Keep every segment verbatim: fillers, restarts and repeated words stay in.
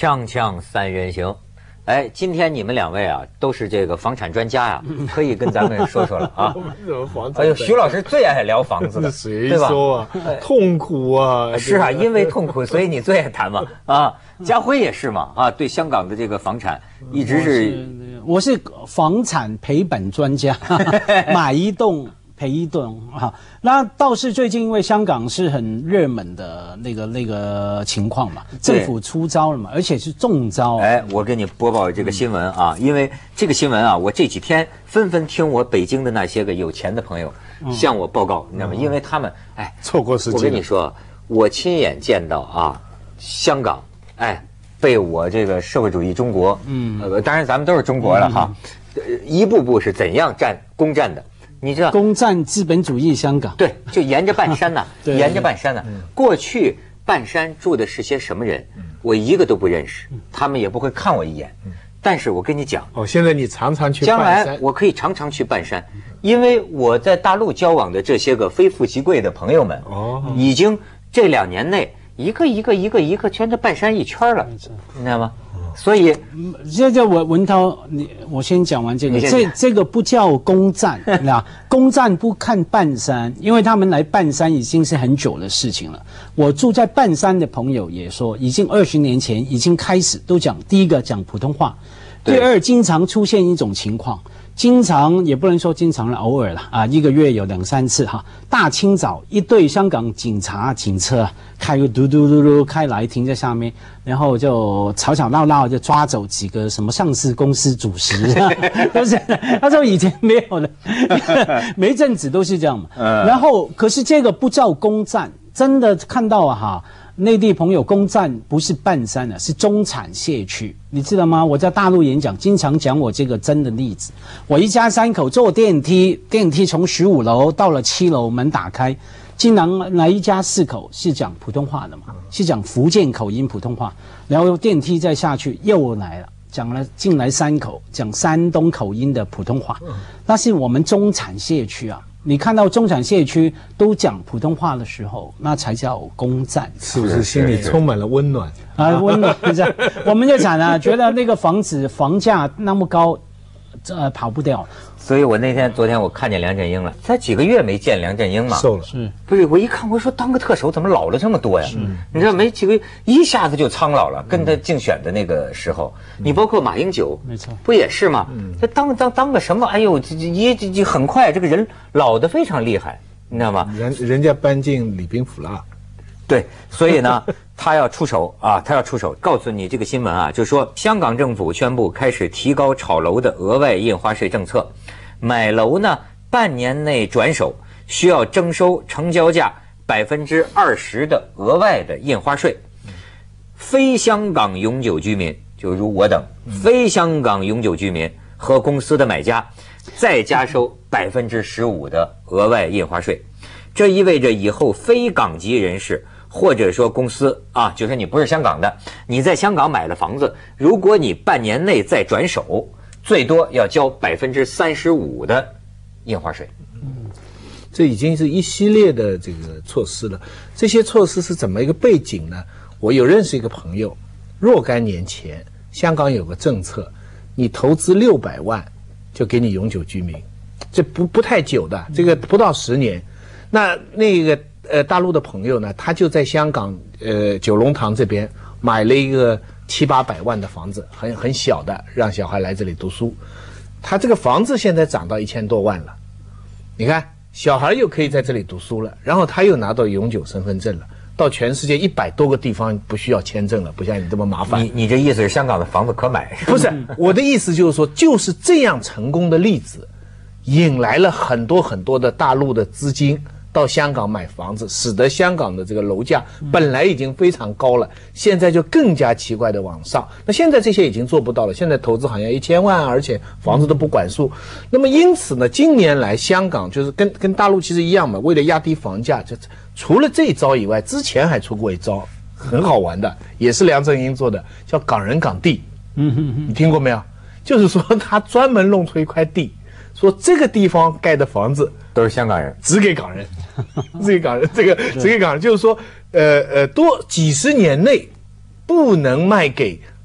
锵锵三人行，哎，今天你们两位啊都是这个房产专家呀、啊，可以跟咱们说说了啊。 我们怎么房产？ 哎呦，徐老师最爱聊房子的， 谁说啊？痛苦啊！ 是啊，因为痛苦，所以你最爱谈嘛啊。家辉也是嘛啊，对香港的这个房产一直是， 我是房产赔本专家，买一栋。赔一栋哈，那倒是最近因为香港是很热门的那个那个情况嘛，政府出招了嘛，而且是中招。 哎，我给你播报这个新闻啊，因为这个新闻啊，我这几天纷纷听我北京的那些个有钱的朋友向我报告，你知道吗？因为他们哎错过时机。 我跟你说，我亲眼见到啊，香港哎被我这个社会主义中国，嗯，呃，当然咱们都是中国了哈，一步步是怎样占攻占的。你知道攻占资本主义香港？ 对，就沿着半山呐、啊，沿着半山呐、啊。过去半山住的是些什么人？我一个都不认识，他们也不会看我一眼。但是我跟你讲， 哦，现在你常常去半山， 将来我可以常常去半山，因为我在大陆交往的这些个非富即贵的朋友们，哦，已经这两年内一个一个一个一个圈着半山一圈了，你知道吗？所以， 这叫我文涛，你我先讲完这个，这这个不叫攻占，那攻占不看半山，因为他们来半山已经是很久的事情了。我住在半山的朋友也说，已经二十年前已经开始都讲，第一个讲普通话，第二经常出现一种情况。经常也不能说经常了，偶尔了啊，一个月有两三次哈。大清早一队香港警察警车开个嘟嘟嘟嘟开来停在下面，然后就吵吵闹闹就抓走几个什么上市公司主席，都是他说以前没有的，每阵子都是这样嘛。然后可是这个不叫攻占，真的看到啊哈。内地朋友攻占不是半山啊，是中产县区，你知道吗？我在大陆演讲，经常讲我这个真的例子。我一家三口坐电梯，电梯从十五楼到了七楼，门打开，竟然来一家四口是讲普通话的嘛，是讲福建口音普通话，然后电梯再下去又来了。讲了进来三口讲山东口音的普通话，那是我们中产县区啊。你看到中产县区都讲普通话的时候，那才叫攻占， 是不是心里充满了温暖啊？温暖这样，我们就讲了，觉得那个房子房价那么高，呃，跑不掉。 所以我那天昨天我看见梁振英了，才几个月没见梁振英嘛， 瘦了， 是不是？我一看，我说当个特首怎么老了这么多呀？你知道没几个月一下子就苍老了，跟他竞选的那个时候，嗯、你包括马英九， 没错， 不也是吗？他、嗯、当当当个什么？哎呦，这这一这这很快，这个人老得非常厉害，你知道吗？ 人人家搬进礼宾府了。 对，所以呢，他要出手啊，他要出手，告诉你这个新闻啊，就说香港政府宣布开始提高炒楼的额外印花税政策，买楼呢半年内转手需要征收成交价百分之二十的额外的印花税，非香港永久居民，就如我等非香港永久居民和公司的买家，再加收百分之十五的额外印花税，这意味着以后非港籍人士。或者说公司啊，就是你不是香港的，你在香港买了房子，如果你半年内再转手，最多要交百分之三十五的印花税。 嗯，这已经是一系列的这个措施了。这些措施是怎么一个背景呢？我有认识一个朋友，若干年前香港有个政策，你投资六百万就给你永久居民，这不不太久的，这个不到十年。那那个。呃，大陆的朋友呢，他就在香港呃九龙塘这边买了一个七八百万的房子，很很小的，让小孩来这里读书。他这个房子现在涨到一千多万了，你看，小孩又可以在这里读书了，然后他又拿到永久身份证了，到全世界一百多个地方不需要签证了，不像你这么麻烦。 你你这意思是香港的房子可买？ 不是，我的意思就是说，就是这样成功的例子，引来了很多很多的大陆的资金。到香港买房子，使得香港的这个楼价本来已经非常高了，现在就更加奇怪的往上。那现在这些已经做不到了，现在投资好像一千万，而且房子都不管数。那么因此呢，近年来香港就是跟跟大陆其实一样嘛，为了压低房价，就除了这一招以外，之前还出过一招很好玩的，也是梁振英做的，叫港人港地。嗯哼哼，你听过没有？就是说他专门弄出一块地，说这个地方盖的房子都是香港人， 只给港人，只给港人，这个只给港人，就是说，呃呃，多几十年内不能卖给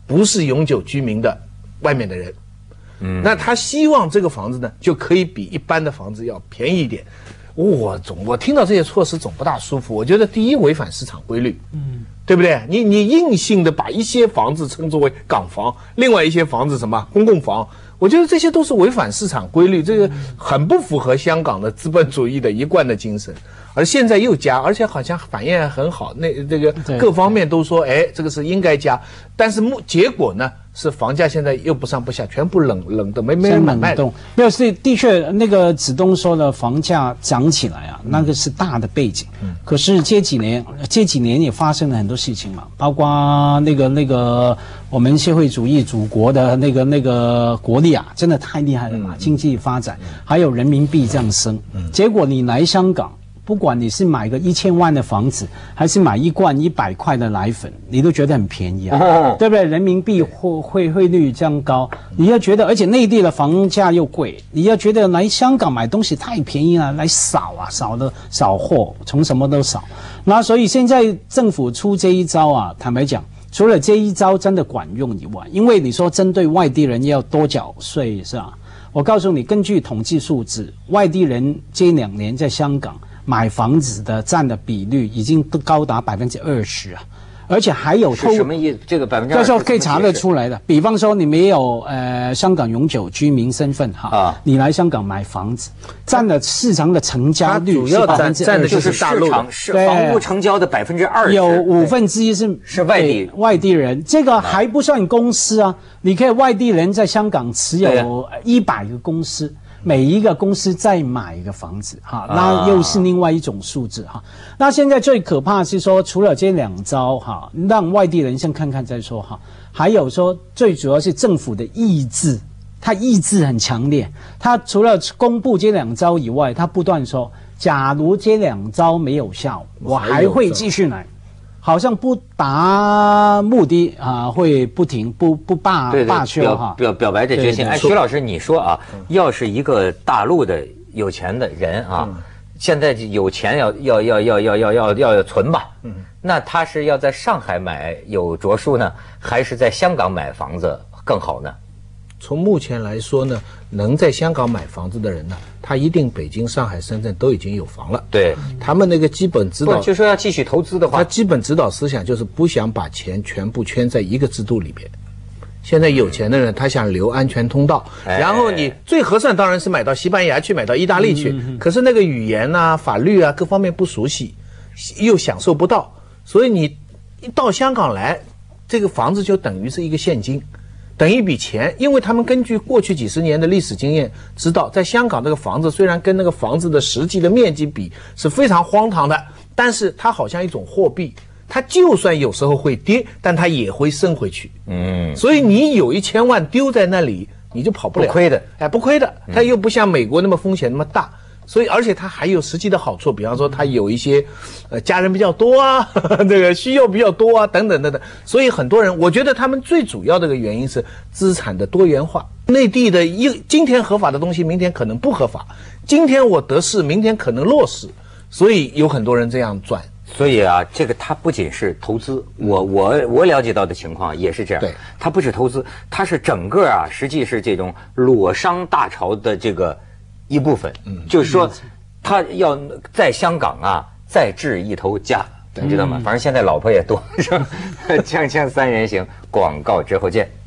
不是永久居民的外面的人。嗯，那他希望这个房子呢，就可以比一般的房子要便宜一点。我总我听到这些措施总不大舒服。我觉得第一违反市场规律，嗯，对不对？你你硬性的把一些房子称作为港房，另外一些房子什么公共房，我觉得这些都是违反市场规律，这个很不符合香港的资本主义的一贯的精神。而现在又加，而且好像反应还很好，那这个各方面都说，哎，这个是应该加，但是目结果呢是房价现在又不上不下，全部冷冷的没没人买卖的。 没有，是的确那个子东说的房价涨起来啊，那个是大的背景。嗯，可是这几年这几年也发生了很多事情嘛，包括那个那个我们社会主义祖国的那个那个国力啊，真的太厉害了嘛，嗯、经济发展，还有人民币这样升，嗯、结果你来香港。不管你是买个一千万的房子，还是买一罐一百块的奶粉，你都觉得很便宜啊，哦、对不对？人民币汇汇汇率这样高，你要觉得，而且内地的房价又贵，你要觉得来香港买东西太便宜了，来扫啊，扫的扫货，从什么都扫。那所以现在政府出这一招啊，坦白讲，除了这一招真的管用以外，因为你说针对外地人要多缴税是吧？我告诉你，根据统计数字，外地人这两年在香港买房子的占的比率已经高达百分之二十啊，而且还有是什么意思？这个百分之二十可以查得出来的。比方说，你没有呃香港永久居民身份哈，啊，你来香港买房子，占了市场的成交率是百分之二十， 占的就是大陆是房屋成交的百分之二十， 有五分之一是是外地外地人，这个还不算公司啊，你可以外地人在香港持有一百个公司。每一个公司再买一个房子哈，那又是另外一种数字哈。那现在最可怕是说，除了这两招哈，让外地人先看看再说哈，还有说最主要是政府的意志，他意志很强烈。他除了公布这两招以外，他不断说，假如这两招没有效，我还会继续来。好像不达目的啊，会不停不不罢罢休哈， 表表白这决心。哎，徐老师，你说啊，要是一个大陆的有钱的人啊，嗯、现在有钱要要要要要要要要要存吧？嗯，那他是要在上海买有着数呢，还是在香港买房子更好呢？ 从目前来说呢，能在香港买房子的人呢，他一定北京、上海、深圳都已经有房了。 对， 他们那个基本指导， 就说要继续投资的话， 他基本指导思想就是不想把钱全部圈在一个制度里边。现在有钱的人，他想留安全通道，哎、然后你最合算当然是买到西班牙去，买到意大利去。嗯、可是那个语言啊、法律啊各方面不熟悉，又享受不到，所以你一到香港来，这个房子就等于是一个现金。等一笔钱，因为他们根据过去几十年的历史经验知道，在香港这个房子虽然跟那个房子的实际的面积比是非常荒唐的，但是它好像一种货币，它就算有时候会跌，但它也会升回去。嗯，所以你有一千万丢在那里，你就跑不了， 不亏的， 哎，不亏的。它又不像美国那么风险那么大。所以，而且它还有实际的好处，比方说它有一些，呃，家人比较多啊，呵呵这个需要比较多啊，等等等等。所以很多人，我觉得他们最主要的一个原因是资产的多元化。内地的一今天合法的东西，明天可能不合法；今天我得势，明天可能落势。所以有很多人这样转。 所以啊，这个它不仅是投资，我我我了解到的情况也是这样。 对， 它不是投资，它是整个啊，实际是这种裸商大潮的这个。一部分，嗯，就是说，他要在香港啊再置一头家，你知道吗？反正现在老婆也多，是吧？锵锵三人行，广告之后见。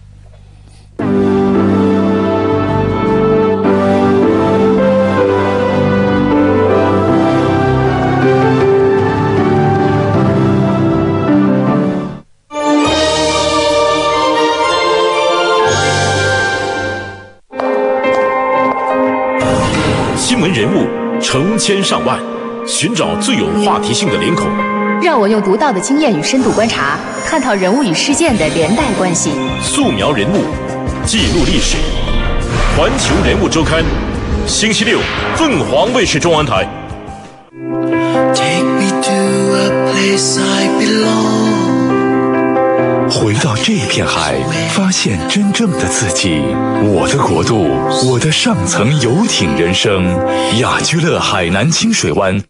新闻人物成千上万，寻找最有话题性的脸孔。 让我用独到的经验与深度观察，探讨人物与事件的连带关系。 素描人物，记录历史。环球人物周刊，星期六凤凰卫视中文台。Take me to a place I belong。回到这片海，发现真正的自己。我的国度，我的上层游艇人生。雅居乐海南清水湾。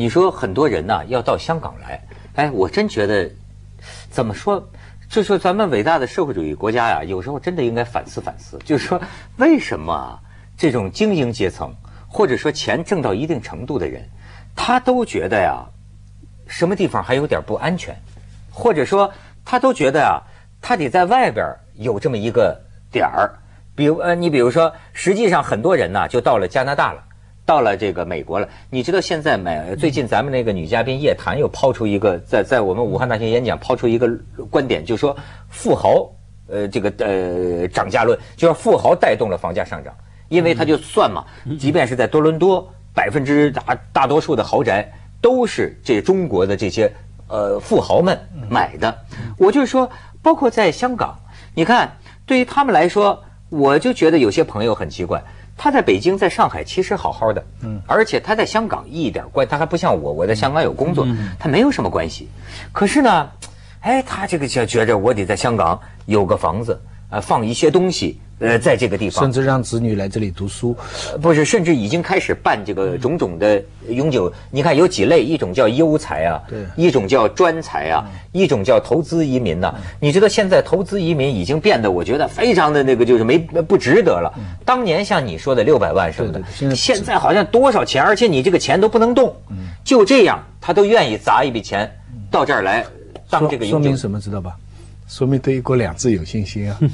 你说很多人呐、啊、要到香港来，哎，我真觉得怎么说？就说咱们伟大的社会主义国家呀，有时候真的应该反思反思，就是说为什么啊这种精英阶层，或者说钱挣到一定程度的人，他都觉得呀，什么地方还有点不安全，或者说他都觉得呀，他得在外边有这么一个点儿。比如呃，你比如说，实际上很多人呢就到了加拿大了，到了这个美国了。你知道现在美最近咱们那个女嘉宾叶檀又抛出一个，在在我们武汉大学演讲抛出一个观点，就是说富豪呃这个呃涨价论，就是富豪带动了房价上涨，因为他就算嘛，即便是在多伦多，百分之大大多数的豪宅都是这中国的这些呃富豪们买的。我就说，包括在香港，你看对于他们来说。我就觉得有些朋友很奇怪，他在北京在上海其实好好的，嗯，而且他在香港一点关，他还不像我，我在香港有工作，他没有什么关系。可是呢，哎，他这个就觉着我得在香港有个房子，呃，放一些东西，呃，在这个地方， 甚至让子女来这里读书， 呃、不是，甚至已经开始办这个种种的永久。你看有几类，一种叫优才啊， 对， 一种叫专才啊，嗯、一种叫投资移民呐、啊。嗯、你知道现在投资移民已经变得，我觉得非常的那个，就是没不值得了。嗯、当年像你说的六百万什么的，对对对，现在现在好像多少钱，而且你这个钱都不能动，嗯、就这样他都愿意砸一笔钱到这儿来当这个永久。 说明什么知道吧？说明对一国两制有信心啊！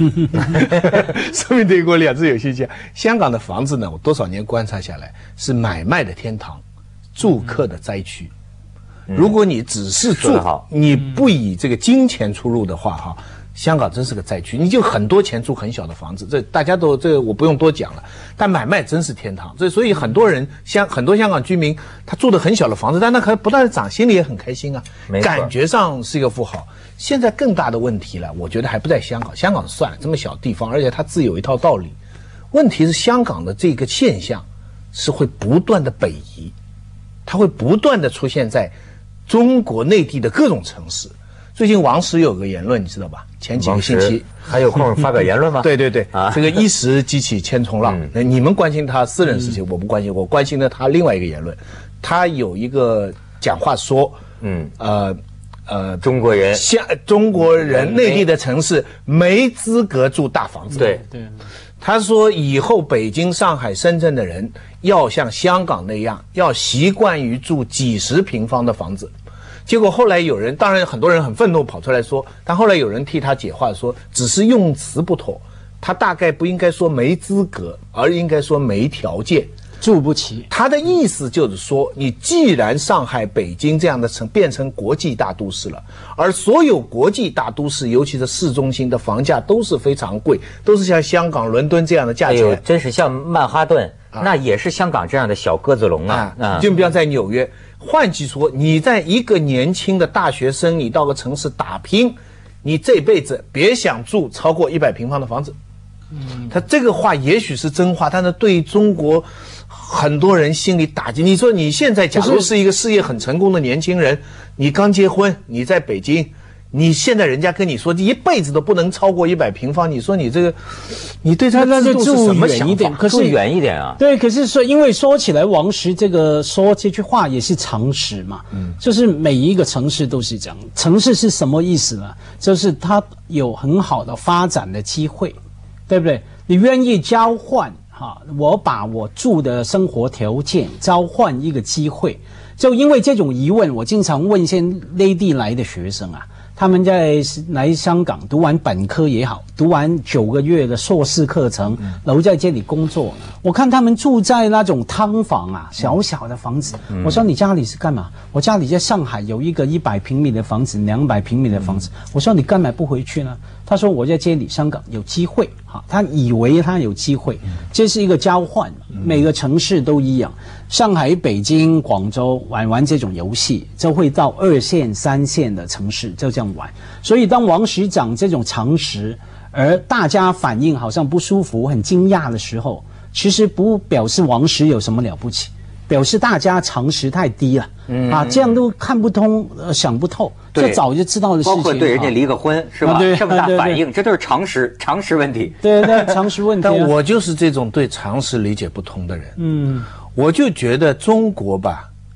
说明对一国两制有信心、啊。香港的房子呢，我多少年观察下来，是买卖的天堂，住客的灾区。嗯、如果你只是住，你不以这个金钱出入的话，哈，香港真是个灾区。你就很多钱住很小的房子，这大家都这个我不用多讲了。但买卖真是天堂，这所以很多人香很多香港居民，他住的很小的房子，但他可不断的涨，心里也很开心啊，感觉上是一个富豪。现在更大的问题了，我觉得还不在香港。香港算了，这么小地方，而且它自有一套道理。问题是香港的这个现象是会不断的北移，它会不断的出现在中国内地的各种城市。最近王石有个言论，你知道吧？前几个星期还有空发表言论吗？ 对对对，啊，这个一时激起千重浪。嗯、你们关心他私人事情，嗯、我不关心，我关心的他另外一个言论。他有一个讲话说，嗯，呃。呃， 中国人， 像中国人内地的城市没资格住大房子。 对对， 他说以后北京、上海、深圳的人要像香港那样，要习惯于住几十平方的房子。结果后来有人，当然很多人很愤怒跑出来说，但后来有人替他解话说，只是用词不妥，他大概不应该说没资格，而应该说没条件。 住不起， 他的意思就是说，你既然上海、北京这样的城变成国际大都市了，而所有国际大都市，尤其是市中心的房价都是非常贵，都是像香港、伦敦这样的价钱。哎呦， 真是像曼哈顿，啊、那也是香港这样的小鸽子笼啊！ 啊，就不要在纽约。换句说，你在一个年轻的大学生，你到个城市打拼，你这辈子别想住超过一百平方的房子。嗯，他这个话也许是真话，但是对中国很多人心里打击。你说你现在假如是一个事业很成功的年轻人，你刚结婚，你在北京，你现在人家跟你说一辈子都不能超过一百平方，你说你这个，你对他那就住远一点，可是远一点啊。 对，可是说，因为说起来，王石这个说这句话也是常识嘛，嗯，就是每一个城市都是这样。城市是什么意思呢？就是它有很好的发展的机会。对不对？你愿意交换哈？我把我住的生活条件交换一个机会，就因为这种疑问，我经常问一些内地来的学生啊，他们在来香港读完本科也好，读完九个月的硕士课程，留在这里工作，我看他们住在那种汤房啊，小小的房子。嗯、我说你家里是干嘛？我家里在上海有一个一百平米的房子，两百平米的房子。嗯、我说你干嘛不回去呢？他说我在这里香港有机会，哈，他以为他有机会，这是一个交换，每个城市都一样。上海、北京、广州玩玩这种游戏，就会到二线、三线的城市就这样玩。所以当王石讲这种常识，而大家反应好像不舒服、很惊讶的时候，其实不表示王石有什么了不起。表示大家常识太低了，嗯啊，这样都看不通、呃、想不透，这早就知道的事情。 包括对人家离个婚是吧？ 啊、 这么大反应，这都是常识常识问题。 对对，常识问题、啊。 但我就是这种对常识理解不通的人。嗯，我就觉得中国吧，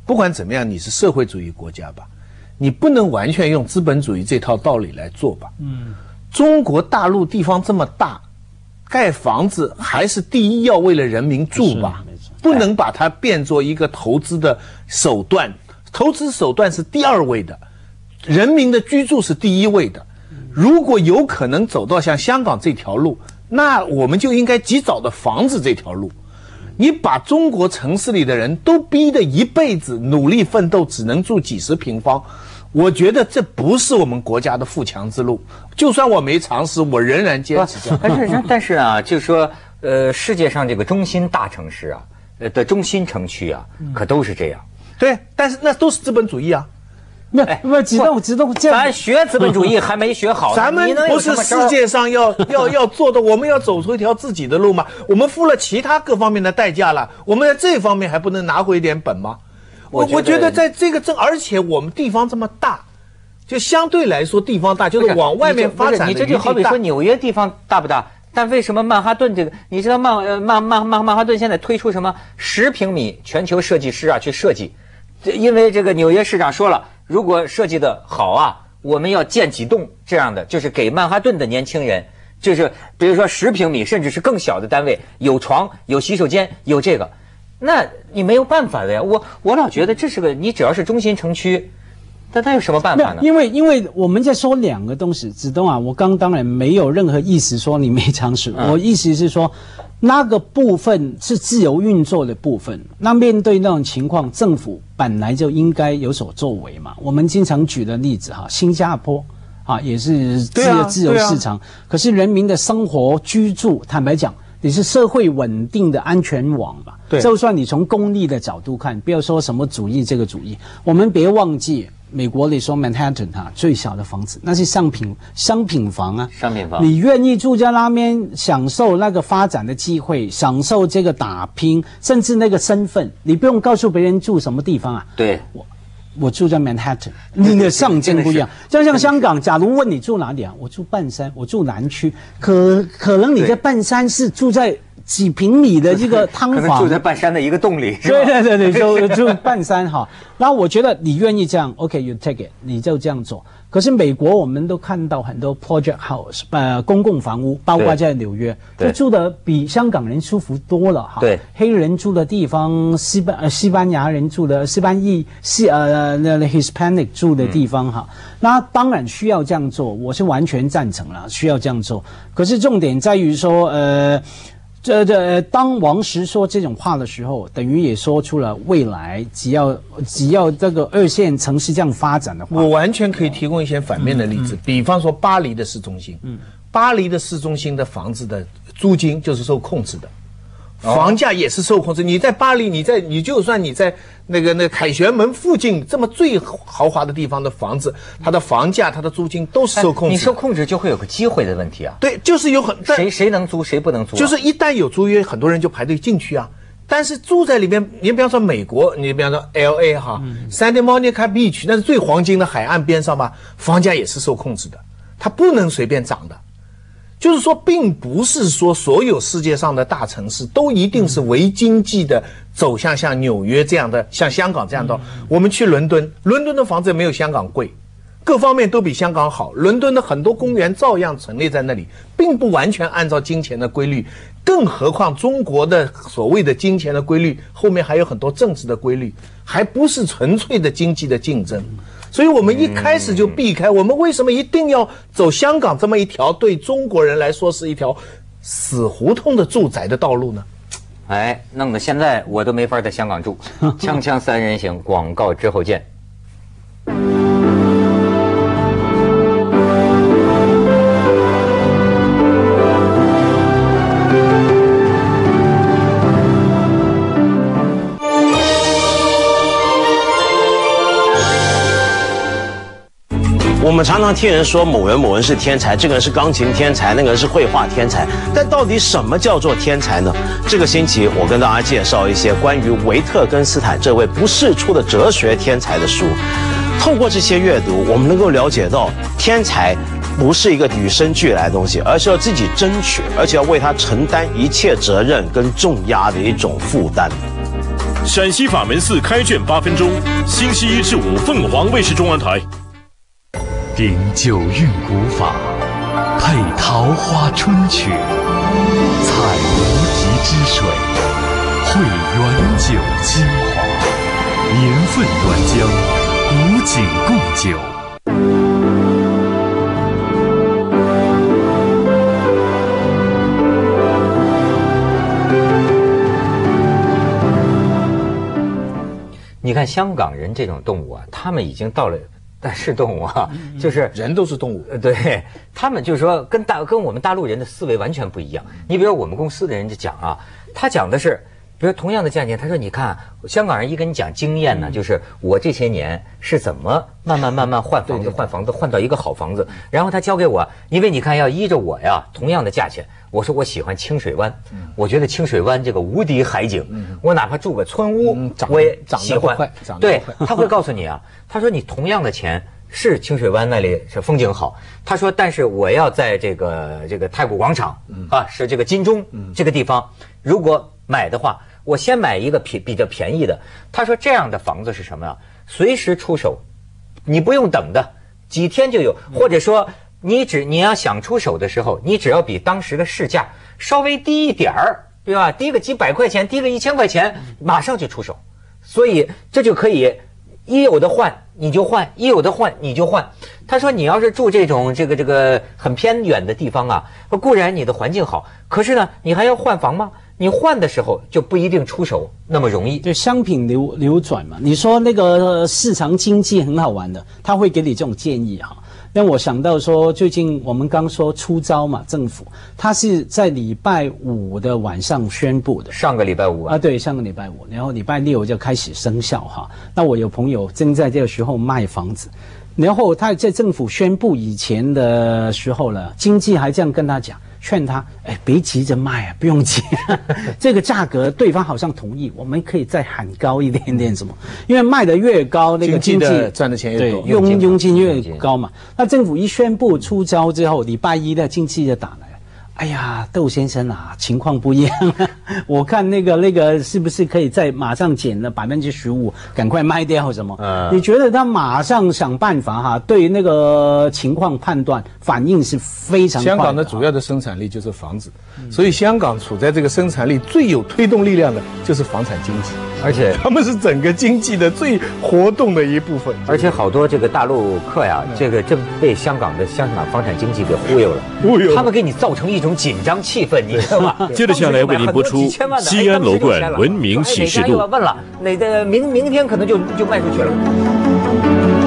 不管怎么样，你是社会主义国家吧，你不能完全用资本主义这套道理来做吧。嗯，中国大陆地方这么大，盖房子还是第一要为了人民住吧，不能把它变作一个投资的手段，投资手段是第二位的，人民的居住是第一位的。如果有可能走到像香港这条路，那我们就应该及早的防止这条路。你把中国城市里的人都逼得一辈子努力奋斗，只能住几十平方，我觉得这不是我们国家的富强之路。就算我没尝试，我仍然坚持这样。 但是，但是啊，就是说，呃，世界上这个中心大城市啊，呃的中心城区啊，可都是这样。 对，但是那都是资本主义啊。 那不激动激动， 咱学资本主义还没学好， 咱们不是世界上要要要做的，我们要走出一条自己的路吗？我们付了其他各方面的代价了，我们在这方面还不能拿回一点本吗？我我觉得在这个正，而且我们地方这么大，就相对来说地方大，就是往外面发展的余地大。 你这就好比说纽约地方大不大？但为什么曼哈顿这个？你知道曼呃曼曼曼曼哈顿现在推出什么十平米全球设计师啊去设计？因为这个纽约市长说了，如果设计的好啊，我们要建几栋这样的，就是给曼哈顿的年轻人，就是比如说十平米甚至是更小的单位，有床有洗手间有这个，那你没有办法的呀。我我老觉得这是个，你只要是中心城区，但他有什么办法呢？ 因为因为我们在说两个东西，子东啊，我刚当然没有任何意思说你没尝试，嗯、我意思是说。那个部分是自由运作的部分，那面对那种情况，政府本来就应该有所作为嘛。我们经常举的例子哈，新加坡啊也是自由、啊、自由市场，可是人民的生活居住，坦白讲，你是社会稳定的安全网嘛。对，就算你从公利的角度看，不要说什么主义这个主义，我们别忘记。美国里说 Manhattan 哈最小的房子，那是商品商品房啊， 商品房。 你愿意住在那边，享受那个发展的机会，享受这个打拼，甚至那个身份，你不用告诉别人住什么地方啊。 对， 我我住在 Manhattan， 你的上限不一样。就像香港，假如问你住哪里啊，我住半山，我住南区，可可能你在半山是住在。几平米的一个汤房， 住在半山的一个洞里， 对对对对，就就半山哈。然后我觉得你愿意这样 ，OK，you take it， 你就这样做。可是美国我们都看到很多 project house， 呃，公共房屋，包括在纽约，就住的比香港人舒服多了哈。 对， 黑人住的地方，西班呃西班牙人住的，西班裔西呃那 Hispanic 住的地方哈。嗯、那当然需要这样做，我是完全赞成了，需要这样做。可是重点在于说，呃。这这，当王石说这种话的时候，等于也说出了未来只要只要这个二线城市这样发展的话， 我完全可以提供一些反面的例子，嗯嗯、比方说巴黎的市中心，嗯，巴黎的市中心的房子的租金就是受控制的。房价也是受控制。你在巴黎，你在你就算你在那个那个凯旋门附近这么最豪华的地方的房子，它的房价、它的租金都是受控制。 你受控制就会有个机会的问题啊。 对，就是有很谁谁能租谁不能租、啊， 就是一旦有租约，很多人就排队进去啊。但是住在里面，你比方说美国，你比方说 L A 哈、嗯、Santa Monica Beach， 那是最黄金的海岸边上嘛，房价也是受控制的，它不能随便涨的。就是说，并不是说所有世界上的大城市都一定是唯经济的走向像纽约这样的，像香港这样的。我们去伦敦，伦敦的房子也没有香港贵，各方面都比香港好。伦敦的很多公园照样陈列在那里，并不完全按照金钱的规律。更何况中国的所谓的金钱的规律，后面还有很多政治的规律，还不是纯粹的经济的竞争。所以我们一开始就避开，我们为什么一定要走香港这么一条对中国人来说是一条死胡同的住宅的道路呢？ 哎，弄得现在我都没法在香港住。锵锵三人行，广告之后见。 我们常常听人说某人某人是天才，这个人是钢琴天才，那个人是绘画天才，但到底什么叫做天才呢？这个星期我跟大家介绍一些关于维特根斯坦这位不世出的哲学天才的书。透过这些阅读，我们能够了解到天才不是一个与生俱来的东西，而是要自己争取，而且要为他承担一切责任跟重压的一种负担。 陕西法门寺开卷八分钟，星期一至五凤凰卫视中文台。 顶九韵古法，配桃花春曲，采无极之水，汇原酒精华，年份原浆，古井贡酒。 你看香港人这种动物啊，他们已经到了。但是动物啊，就是人都是动物， 对他们就是说跟大跟我们大陆人的思维完全不一样。你比如我们公司的人就讲啊，他讲的是，比如同样的价钱，他说你看香港人一跟你讲经验呢，就是我这些年是怎么慢慢慢慢换房子换房子换到一个好房子，然后他交给我，因为你看要依着我呀，同样的价钱，我说我喜欢清水湾，我觉得清水湾这个无敌海景，我哪怕住个村屋我也喜欢。对，他会告诉你啊。他说：“你同样的钱是清水湾那里是风景好。”他说：“但是我要在这个这个太古广场啊，是这个金钟这个地方，如果买的话，我先买一个便比较便宜的。”他说：“这样的房子是什么呀？随时出手，你不用等的，几天就有。或者说你只你要想出手的时候，你只要比当时的市价稍微低一点儿，对吧？低个几百块钱，低个一千块钱，马上就出手。所以这就可以。”一有的换你就换，一有的换你就换。他说你要是住这种这个这个很偏远的地方啊，固然你的环境好，可是呢你还要换房吗？你换的时候就不一定出手那么容易。 对，商品流流转嘛。你说那个市场经济很好玩的，他会给你这种建议哈。让我想到说，最近我们刚说出招嘛，政府他是在礼拜五的晚上宣布的， 上个礼拜五 啊, 啊，对，上个礼拜五，然后礼拜六就开始生效哈。那我有朋友正在这个时候卖房子，然后他在政府宣布以前的时候了，经纪还这样跟他讲。劝他，哎，别急着卖啊，不用急，这个价格对方好像同意，我们可以再喊高一点点什么？因为卖得越高，那个经济赚的钱越多， 佣佣金越高嘛。那政府一宣布出招之后，礼拜一的经济就打来了。哎呀，窦先生啊，情况不一样了。我看那个那个是不是可以再马上减了百分之十五，赶快卖掉什么？嗯，你觉得他马上想办法哈，对那个情况判断反应是非常快的。 香港的主要的生产力就是房子，嗯、所以香港处在这个生产力最有推动力量的就是房产经济， 而且他们是整个经济的最活动的一部分。 而且好多这个大陆客呀，嗯、这个真被香港的香港房产经济给忽悠了，忽悠，他们给你造成一种紧张气氛，你知道吗？ 接着下来为您播出西安楼冠文明启示录。 问了，哪的明明天可能就就卖出去了。